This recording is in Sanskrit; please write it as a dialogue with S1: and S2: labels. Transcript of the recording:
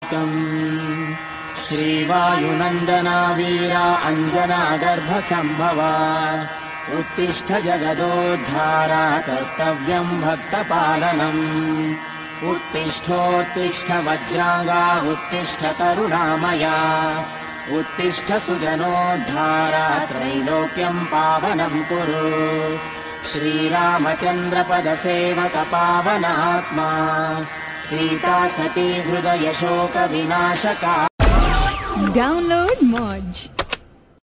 S1: महात्म्यम्। श्रीवायुनन्दना वीरा अञ्जना गर्भसम्भवा उत्तिष्ठ जगदोद्धारा कर्तव्यम् भक्तपालनम्। उत्तिष्ठोत्तिष्ठ वज्राङ्गा उत्तिष्ठ करुणामया उत्तिष्ठ सुजनोद्धारा त्रैलोक्यम् पावनम् कुरु। श्रीरामचन्द्रपदसेवक पावनात्मा सीता सती हृदय शोक विनाशका।
S2: Download Moj.